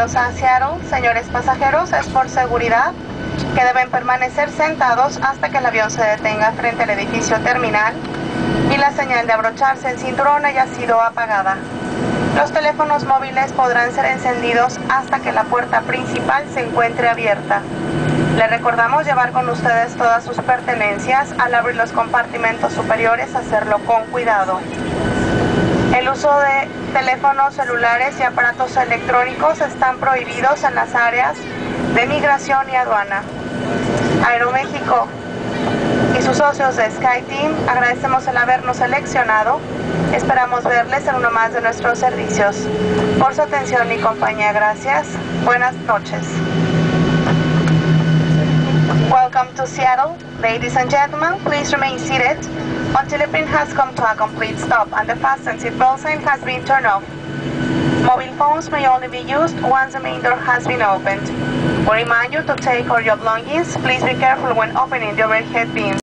Bienvenidos a Seattle. Señores pasajeros, es por seguridad que deben permanecer sentados hasta que el avión se detenga frente al edificio terminal y la señal de abrocharse el cinturón haya sido apagada. Los teléfonos móviles podrán ser encendidos hasta que la puerta principal se encuentre abierta. Les recordamos llevar con ustedes todas sus pertenencias. Al abrir los compartimentos superiores, hacerlo con cuidado. El uso de teléfonos celulares y aparatos electrónicos están prohibidos en las áreas de migración y aduana. Aeroméxico y sus socios de SkyTeam agradecemos el habernos seleccionado. Esperamos verles en uno más de nuestros servicios. Por su atención y compañía, gracias. Buenas noches. Welcome to Seattle. Ladies and gentlemen, please remain seated until the plane has come to a complete stop and the fasten seatbelt sign has been turned off. Mobile phones may only be used once the main door has been opened. We remind you to take all your belongings. Please be careful when opening the overhead bin.